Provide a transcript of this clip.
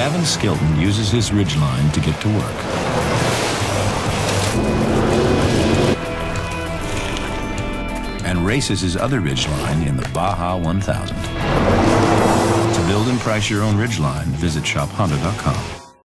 Gavin Skilton uses his Ridgeline to get to work. And races his other Ridgeline in the Baja 1000. To build and price your own Ridgeline, visit shophonda.com.